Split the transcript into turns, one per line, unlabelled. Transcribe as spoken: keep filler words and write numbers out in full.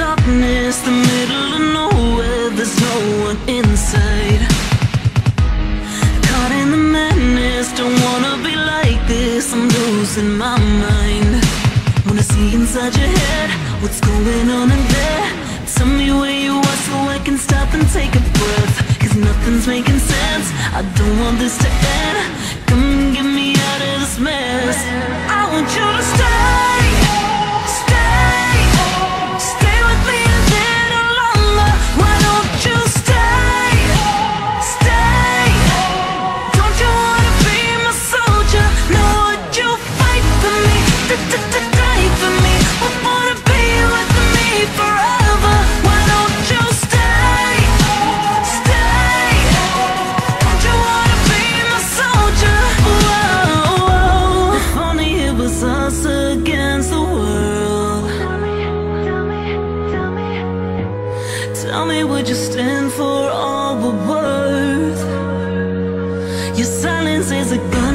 darkness, the middle of nowhere, there's no one inside. Caught in the madness, don't wanna be like this, I'm losing my mind. Wanna see inside your head, what's going on in there? Tell me where you are so I can stop and take a breath, cause nothing's making sense, I don't want this to end. Come and get me out of this mess. I want you to stay, stay, stay with me a little longer. Why don't you stay, stay? Don't you wanna be my soldier? No, would you fight for me, die for me? Would wanna be with me forever. Why don't you stay, stay? Don't you wanna be my soldier? Whoa, if only it was us against the world. Tell me, would you stand for all we're worth? Your silence is a gun.